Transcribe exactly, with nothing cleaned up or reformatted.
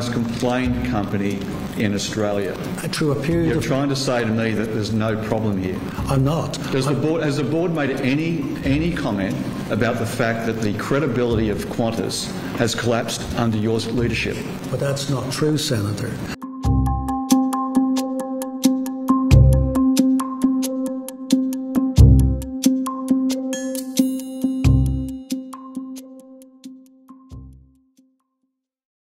most complained company in Australia. Through a period You're of... trying to say to me that there's no problem here. I'm not. Does the I'm... board, has the board made any, any comment about the fact that the credibility of Qantas has collapsed under your leadership? But that's not true, Senator.